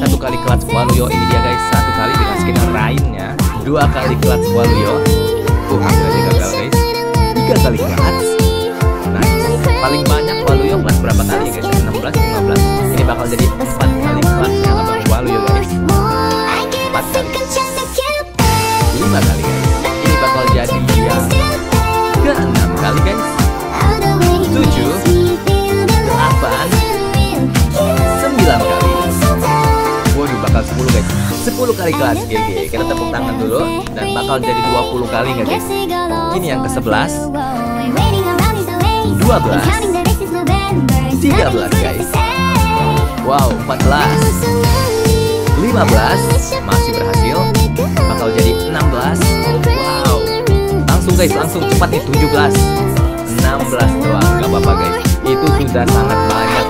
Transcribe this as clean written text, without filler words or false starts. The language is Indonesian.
Satu kali clutch Waluyo, ini dia guys. Satu kali dengan skin lainnya. Dua kali clutch Waluyo. Hampir aja gagal guys. Tiga kali clutch. Nice. Paling banyak Waluyo clutch berapa kali ya guys? 16, 15. Ini bakal jadi 4 kali clutchnya abang Waluyo guys. 4 kali. 5 kali guys. Ini bakal jadi yang ke-6 kali guys. 7, 8, 9 kali. Waduh, bakal 10 guys. 10 kali clutch GG. Kita tepuk tangan dulu. Dan bakal jadi 20 kali nggak guys? Ini yang ke-11, 12, 13 guys. Wow, 14, 15. Masih berhasil. Bakal jadi 16. Wow. Langsung guys, langsung cepat nih. 17, 16 doang. Gak apa-apa guys. Itu sudah sangat banyak